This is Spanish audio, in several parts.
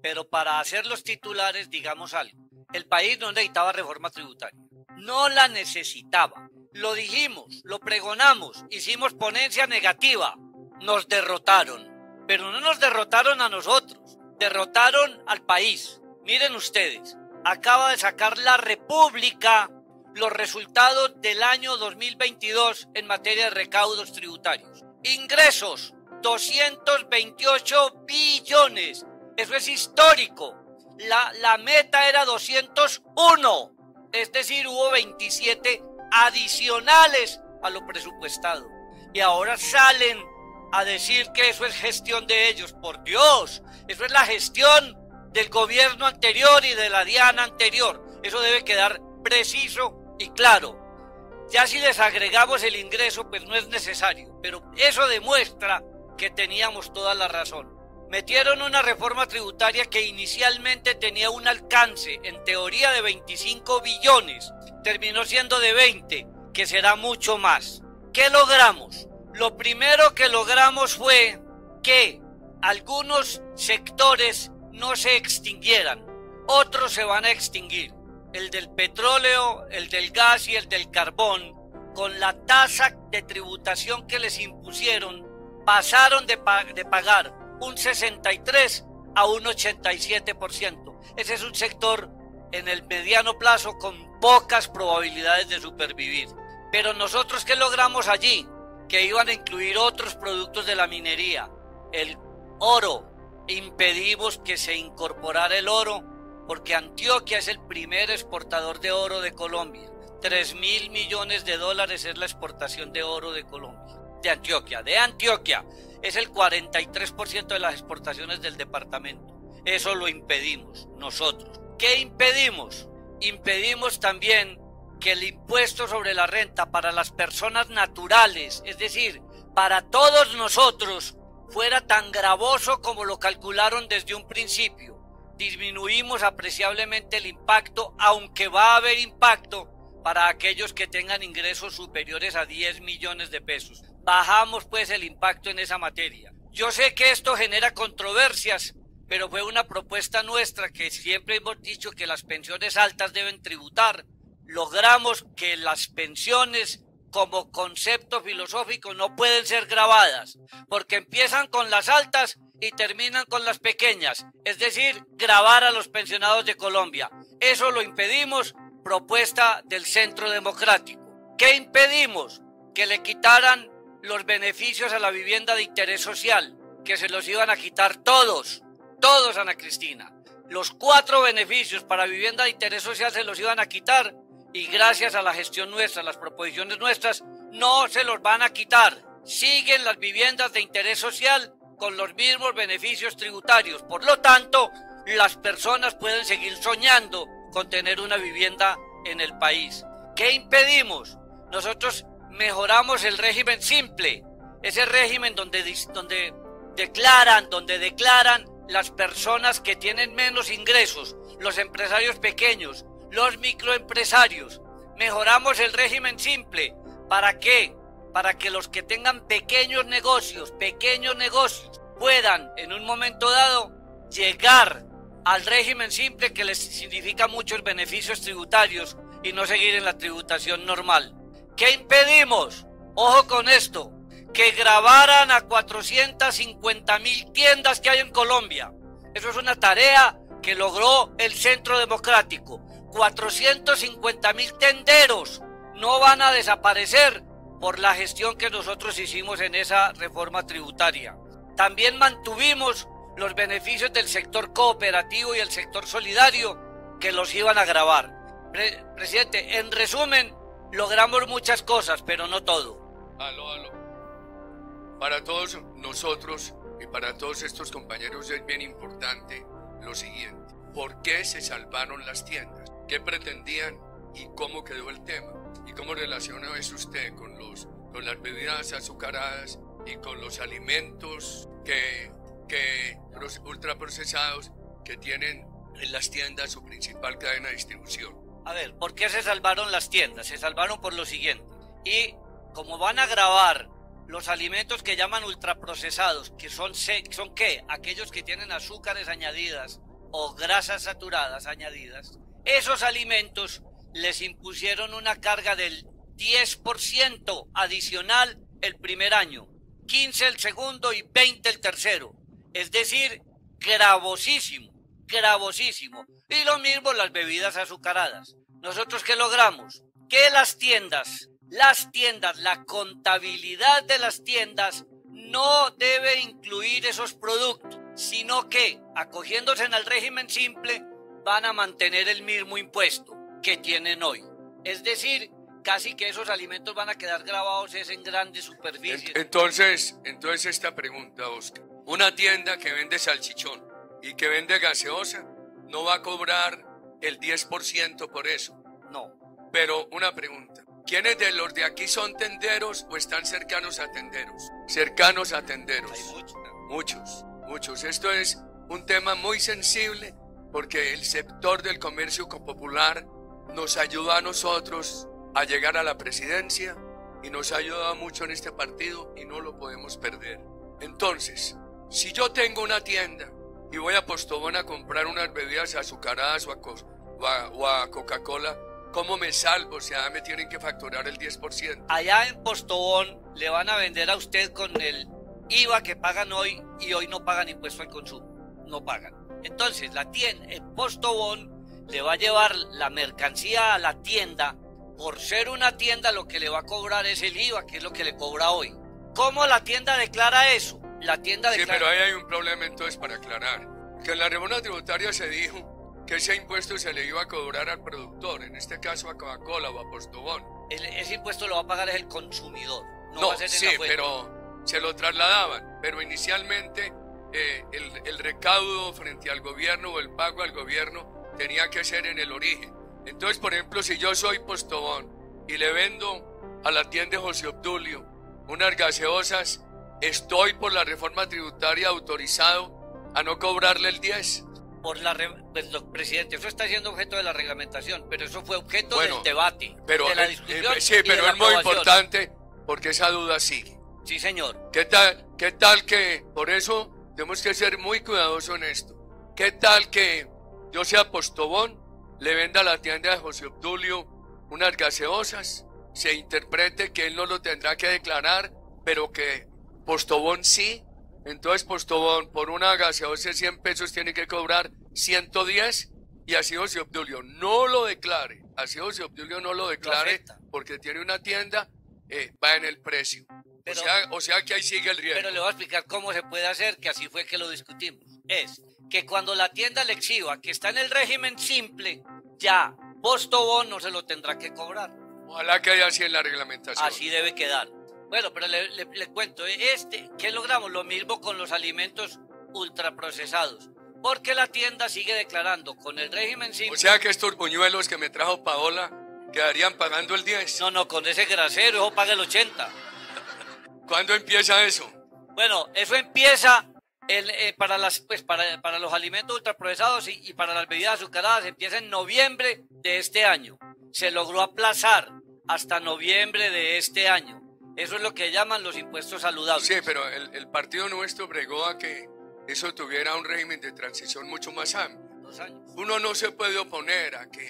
pero para hacer los titulares, digamos algo. El país no necesitaba reforma tributaria. No la necesitaba. Lo dijimos, lo pregonamos, hicimos ponencia negativa. Nos derrotaron. Pero no nos derrotaron a nosotros. Derrotaron al país. Miren ustedes, acaba de sacar la República los resultados del año 2022 en materia de recaudos tributarios. Ingresos, 228 billones. Eso es histórico. La meta era 201. Es decir, hubo 27 adicionales a lo presupuestado. Y ahora salen a decir que eso es gestión de ellos. Por Dios, eso es la gestión del gobierno anterior y de la DIAN anterior. Eso debe quedar preciso y claro. Ya si les agregamos el ingreso, pues no es necesario, pero eso demuestra que teníamos toda la razón. Metieron una reforma tributaria que inicialmente tenía un alcance, en teoría, de 25 billones. Terminó siendo de 20, que será mucho más. ¿Qué logramos? Lo primero que logramos fue que algunos sectores no se extinguieran, otros se van a extinguir. El del petróleo, el del gas y el del carbón, con la tasa de tributación que les impusieron, pasaron de pagar un 63 a un 87%. Ese es un sector en el mediano plazo con pocas probabilidades de supervivir. Pero nosotros, ¿qué logramos allí? Que iban a incluir otros productos de la minería, el oro. Impedimos que se incorporara el oro porque Antioquia es el primer exportador de oro de Colombia. 3.000 millones de dólares es la exportación de oro de Colombia, de Antioquia. Es el 43% de las exportaciones del departamento. Eso lo impedimos nosotros. ¿Qué impedimos? Impedimos también que el impuesto sobre la renta para las personas naturales, es decir, para todos nosotros, fuera tan gravoso como lo calcularon desde un principio. Disminuimos apreciablemente el impacto, aunque va a haber impacto para aquellos que tengan ingresos superiores a 10 millones de pesos. Bajamos pues el impacto en esa materia. Yo sé que esto genera controversias, pero fue una propuesta nuestra que siempre hemos dicho que las pensiones altas deben tributar. Logramos que las pensiones como concepto filosófico no pueden ser gravadas, porque empiezan con las altas y terminan con las pequeñas, es decir, gravar a los pensionados de Colombia. Eso lo impedimos, propuesta del Centro Democrático. ¿Qué impedimos? Que le quitaran los beneficios a la vivienda de interés social, que se los iban a quitar todos, Ana Cristina. Los 4 beneficios para vivienda de interés social se los iban a quitar y gracias a la gestión nuestra, las proposiciones nuestras, no se los van a quitar. Siguen las viviendas de interés social con los mismos beneficios tributarios. Por lo tanto, las personas pueden seguir soñando con tener una vivienda en el país. ¿Qué impedimos? Nosotros mejoramos el régimen simple, ese régimen donde declaran las personas que tienen menos ingresos, los empresarios pequeños, los microempresarios. Mejoramos el régimen simple. ¿Para qué? Para que los que tengan pequeños negocios puedan en un momento dado llegar al régimen simple, que les significa muchos beneficios tributarios y no seguir en la tributación normal. ¿Qué impedimos? Ojo con esto, que gravaran a 450.000 tiendas que hay en Colombia. Eso es una tarea que logró el Centro Democrático. 450.000 tenderos no van a desaparecer por la gestión que nosotros hicimos en esa reforma tributaria. También mantuvimos los beneficios del sector cooperativo y el sector solidario, que los iban a gravar. Presidente, en resumen, logramos muchas cosas, pero no todo. Aló. Para todos nosotros y para todos estos compañeros es bien importante lo siguiente. ¿Por qué se salvaron las tiendas? ¿Qué pretendían y cómo quedó el tema? ¿Y cómo relaciona eso usted con las bebidas azucaradas y con los alimentos ultraprocesados que tienen en las tiendas su principal cadena de distribución? A ver, ¿por qué se salvaron las tiendas? Se salvaron por lo siguiente. Y como van a gravar los alimentos que llaman ultraprocesados, que son ¿qué? Aquellos que tienen azúcares añadidas, o grasas saturadas añadidas, esos alimentos les impusieron una carga del 10% adicional el primer año, 15 el segundo y 20 el tercero. Es decir, gravosísimo, gravosísimo. Y lo mismo las bebidas azucaradas. ¿Nosotros qué logramos? Que las tiendas, la contabilidad de las tiendas no debe incluir esos productos, sino que, acogiéndose en el régimen simple, van a mantener el mismo impuesto que tienen hoy. Es decir, casi que esos alimentos van a quedar grabados en grandes superficies. Entonces esta pregunta, Oscar. Una tienda que vende salchichón y que vende gaseosa no va a cobrar el 10% por eso. No. Pero una pregunta. ¿Quiénes de los de aquí son tenderos o están cercanos a tenderos? Cercanos a tenderos. Hay muchos. Muchos. Esto es un tema muy sensible porque el sector del comercio popular nos ayuda a nosotros a llegar a la presidencia y nos ha ayudado mucho en este partido y no lo podemos perder. Entonces, si yo tengo una tienda y voy a Postobón a comprar unas bebidas azucaradas o a Coca-Cola, ¿cómo me salvo? O sea, me tienen que facturar el 10%. Allá en Postobón le van a vender a usted con el IVA que pagan hoy y hoy no pagan impuesto al consumo. No pagan. Entonces, la tienda, el Postobón le va a llevar la mercancía a la tienda. Por ser una tienda, lo que le va a cobrar es el IVA, que es lo que le cobra hoy. ¿Cómo la tienda declara eso? La tienda declara... Sí, pero ahí hay un problema entonces para aclarar. Que en la reforma tributaria se dijo que ese impuesto se le iba a cobrar al productor, en este caso a Coca-Cola o a Postobón. Ese impuesto lo va a pagar el consumidor. No, sí, pero se lo trasladaban. Pero inicialmente el recaudo frente al gobierno o el pago al gobierno tenía que ser en el origen. Entonces, por ejemplo, si yo soy Postobón y le vendo a la tienda José Obdulio unas gaseosas, ¿estoy por la reforma tributaria autorizado a no cobrarle el 10? Presidente, eso está siendo objeto de la reglamentación, pero eso fue objeto del debate, pero, de la discusión. Sí, pero es muy importante porque esa duda sigue. Sí, señor. ¿Qué tal que, por eso tenemos que ser muy cuidadosos en esto? ¿Qué tal que yo sea Postobón, le venda a la tienda de José Obdulio unas gaseosas, se interprete que él no lo tendrá que declarar, pero que Postobón sí? Entonces Postobón por una gaseosa de 100 pesos tiene que cobrar 110 y así José Obdulio no lo declare. Así José Obdulio no lo declare porque tiene una tienda, va en el precio. Pero, o sea que ahí sigue el riesgo. Pero le voy a explicar cómo se puede hacer, que así fue que lo discutimos. Es que cuando la tienda le exhiba que está en el régimen simple, ya Postobón no se lo tendrá que cobrar. Ojalá que haya así en la reglamentación. Así debe quedar. Bueno, pero le cuento, ¿qué logramos? Lo mismo con los alimentos ultraprocesados, porque la tienda sigue declarando con el régimen simple. O sea que estos buñuelos que me trajo Paola quedarían pagando el 10. No, con ese grasero, eso paga el 80. ¿Cuándo empieza eso? Bueno, eso empieza para los alimentos ultraprocesados y para las bebidas azucaradas, empieza en noviembre de este año. Se logró aplazar hasta noviembre de este año. Eso es lo que llaman los impuestos saludables. Sí, pero el partido nuestro bregó a que eso tuviera un régimen de transición mucho más amplio. 2 años. Uno no se puede oponer a que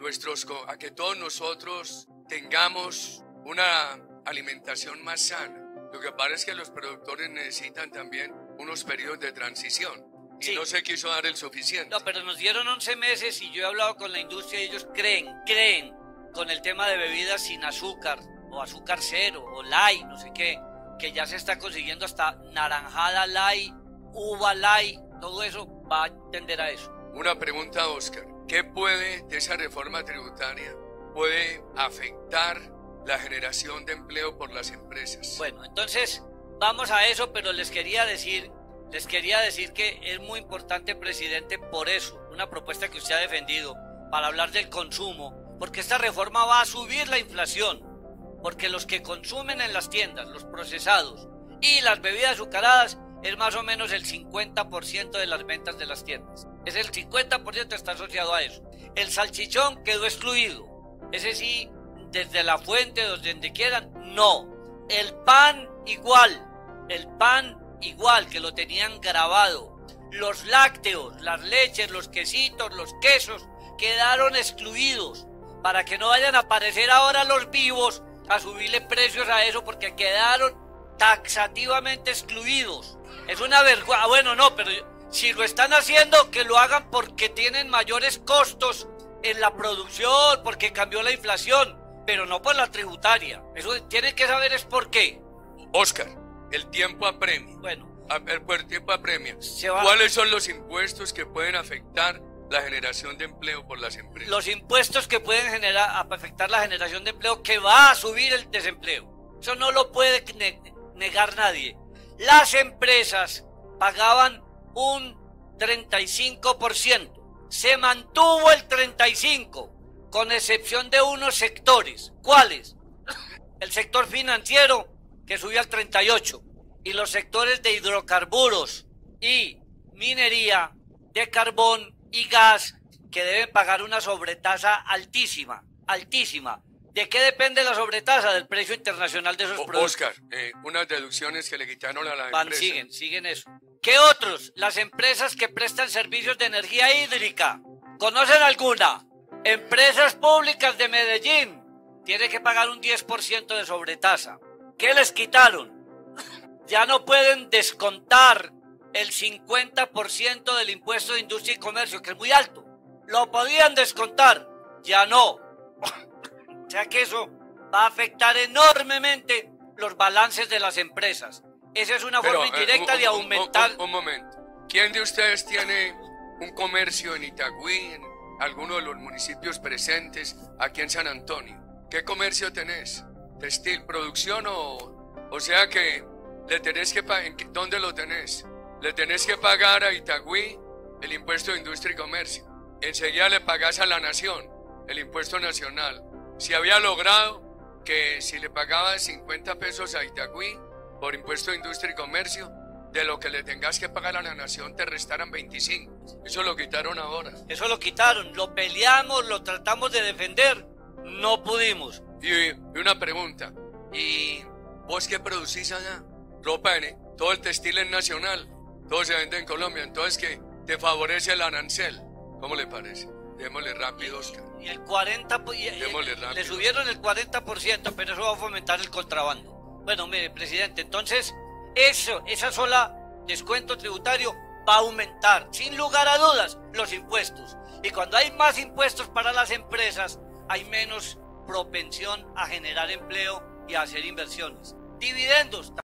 todos nosotros tengamos una alimentación más sana. Lo que pasa es que los productores necesitan también unos periodos de transición y sí, no se quiso dar el suficiente. No, pero nos dieron 11 meses y yo he hablado con la industria y ellos creen con el tema de bebidas sin azúcar o azúcar cero o light, no sé qué, que ya se está consiguiendo hasta naranjada light, uva light, todo eso va a tender a eso. Una pregunta, Oscar, ¿qué puede de esa reforma tributaria puede afectar la generación de empleo por las empresas? Bueno, entonces vamos a eso, pero les quería decir que es muy importante, presidente, por eso, una propuesta que usted ha defendido para hablar del consumo, porque esta reforma va a subir la inflación, porque los que consumen en las tiendas, los procesados y las bebidas azucaradas, es más o menos el 50% de las ventas de las tiendas. Es el 50% está asociado a eso. El salchichón quedó excluido. Ese sí, desde la fuente, desde donde quieran, no. El pan igual, que lo tenían grabado Los lácteos, las leches, los quesitos, los quesos quedaron excluidos para que no vayan a aparecer ahora los vivos a subirle precios a eso porque quedaron taxativamente excluidos. Es una vergüenza. Bueno, no, pero si lo están haciendo, que lo hagan porque tienen mayores costos en la producción, porque cambió la inflación, pero no por la tributaria. Eso tienen que saber es por qué. Oscar, el tiempo apremia. Bueno, El tiempo apremia. ¿Cuáles son los impuestos que pueden afectar la generación de empleo por las empresas? Los impuestos que pueden afectar la generación de empleo, que va a subir el desempleo. Eso no lo puede negar nadie. Las empresas pagaban un 35%. Se mantuvo el 35%, con excepción de unos sectores. ¿Cuáles? El sector financiero, que subió al 38%. Y los sectores de hidrocarburos y minería de carbón y gas, que deben pagar una sobretasa altísima, altísima. ¿De qué depende la sobretasa? Del precio internacional de esos productos. Oscar, unas deducciones que le quitaron a la empresa. Siguen eso. ¿Qué otros? Las empresas que prestan servicios de energía hídrica. ¿Conocen alguna? Empresas públicas de Medellín. Tiene que pagar un 10% de sobretasa. ¿Qué les quitaron? Ya no pueden descontar el 50% del impuesto de industria y comercio, que es muy alto. Lo podían descontar, ya no. O sea que eso va a afectar enormemente los balances de las empresas. Esa es una forma indirecta de aumentar... Un momento. ¿Quién de ustedes tiene un comercio en Itagüí, en alguno de los municipios presentes, aquí en San Antonio? ¿Qué comercio tenés? ¿Textil, producción o sea que le tenés que pagar? ¿Dónde lo tenés? Le tenés que pagar a Itagüí el impuesto de industria y comercio. Enseguida le pagás a la nación el impuesto nacional. Si había logrado que si le pagabas 50 pesos a Itagüí por impuesto de industria y comercio, de lo que le tengas que pagar a la nación te restaran 25. Eso lo quitaron ahora. Eso lo quitaron, lo peleamos, lo tratamos de defender, no pudimos. Y una pregunta, ¿y vos qué producís allá? Ropa, todo el textil es nacional, todo se vende en Colombia, entonces que te favorece el arancel. ¿Cómo le parece? Démosle rápido, Oscar. Y el 40%, le subieron el 40%, pero eso va a fomentar el contrabando. Bueno, mire, presidente, entonces esa sola descuento tributario va a aumentar, sin lugar a dudas, los impuestos. Y cuando hay más impuestos para las empresas, hay menos propensión a generar empleo y a hacer inversiones. Dividendos.